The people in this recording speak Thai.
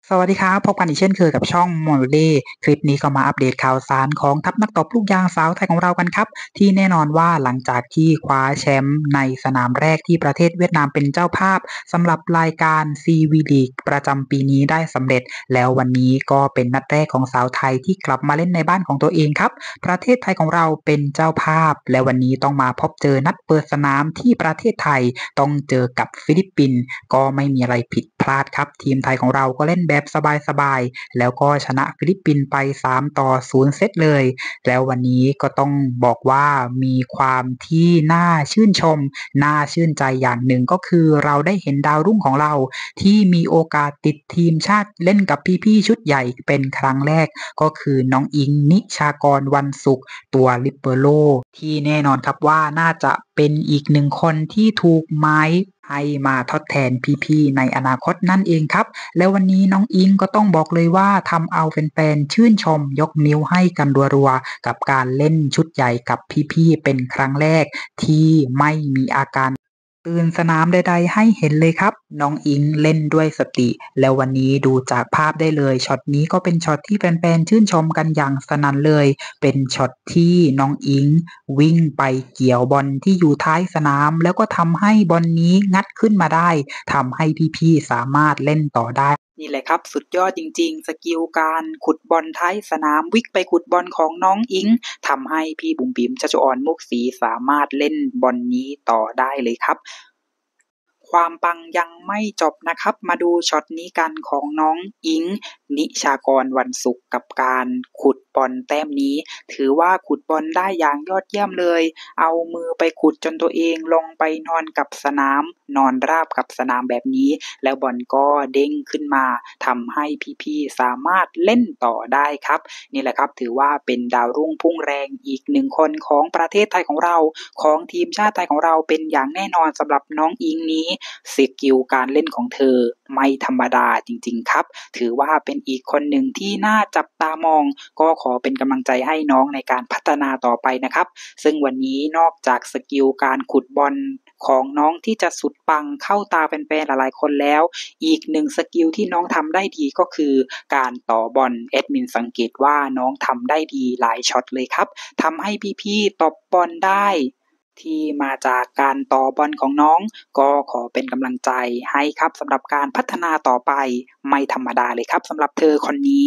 สวัสดีครับพบกันอีกเช่นเคยกับช่องมอลเล่คลิปนี้ก็มาอัปเดตข่าวสารของทัพนักตบลูกยางสาวไทยของเรากันครับที่แน่นอนว่าหลังจากที่คว้าแชมป์ในสนามแรกที่ประเทศเวียดนามเป็นเจ้าภาพสำหรับรายการ CV League ประจำปีนี้ได้สำเร็จแล้ววันนี้ก็เป็นนัดแรกของสาวไทยที่กลับมาเล่นในบ้านของตัวเองครับประเทศไทยของเราเป็นเจ้าภาพและวันนี้ต้องมาพบเจอนัดเปิดสนามที่ประเทศไทยต้องเจอกับฟิลิปปินส์ก็ไม่มีอะไรผิดพลาดครับทีมไทยของเราก็เล่นแบบสบายๆแล้วก็ชนะฟิลิปปินส์ไป3-0เซตเลยแล้ววันนี้ก็ต้องบอกว่ามีความที่น่าชื่นชมน่าชื่นใจอย่างหนึ่งก็คือเราได้เห็นดาวรุ่งของเราที่มีโอกาสติดทีมชาติเล่นกับพี่ๆชุดใหญ่เป็นครั้งแรกก็คือน้องอิงนิชากรวันศุกร์ตัวลิเบโรที่แน่นอนครับว่าน่าจะเป็นอีกหนึ่งคนที่ถูกไม้ให้มาทดแทนพี่ๆในอนาคตนั่นเองครับแล้ววันนี้น้องอิงก็ต้องบอกเลยว่าทำเอาแฟนๆชื่นชมยกนิ้วให้กันรัวๆกับการเล่นชุดใหญ่กับพี่ๆเป็นครั้งแรกที่ไม่มีอาการตื่นสนามใดๆให้เห็นเลยครับน้องอิงเล่นด้วยสติแล้ววันนี้ดูจากภาพได้เลยช็อตนี้ก็เป็นช็อตที่แฟนๆชื่นชมกันอย่างสนั่นเลยเป็นช็อตที่น้องอิงวิ่งไปเกี่ยวบอลที่อยู่ท้ายสนามแล้วก็ทำให้บอลนี้งัดขึ้นมาได้ทำให้พี่ๆสามารถเล่นต่อได้นี่แหละครับสุดยอดจริงๆสกิลการขุดบอลท้ายสนามวิ่งไปขุดบอลของน้องอิงทำให้พี่บุ๋มบิ๋มชัชออนมุกศรีสามารถเล่นบอลนี้ต่อได้เลยครับความปังยังไม่จบนะครับมาดูช็อตนี้กันของน้องอิงนิชากรวันศุกร์กับการขุดบอลแต้มนี้ถือว่าขุดบอลได้อย่างยอดเยี่ยมเลยเอามือไปขุดจนตัวเองลงไปนอนกับสนามนอนราบกับสนามแบบนี้แล้วบอลก็เด้งขึ้นมาทำให้พี่ๆสามารถเล่นต่อได้ครับนี่แหละครับถือว่าเป็นดาวรุ่งพุ่งแรงอีกหนึ่งคนของประเทศไทยของเราของทีมชาติไทยของเราเป็นอย่างแน่นอนสำหรับน้องอิงนี้สกิลการเล่นของเธอไม่ธรรมดาจริงๆครับถือว่าเป็นอีกคนหนึ่งที่น่าจับตามองก็ขอเป็นกำลังใจให้น้องในการพัฒนาต่อไปนะครับซึ่งวันนี้นอกจากสกิลการขุดบอลของน้องที่จะสุดปังเข้าตาแฟนๆหลายๆคนแล้วอีกหนึ่งสกิลที่น้องทำได้ดีก็คือการต่อบอลแอดมินสังเกตว่าน้องทำได้ดีหลายช็อตเลยครับทำให้พี่ๆตบบอลได้ที่มาจากการต่อบอลของน้องก็ขอเป็นกำลังใจให้ครับสำหรับการพัฒนาต่อไปไม่ธรรมดาเลยครับสำหรับเธอคนนี้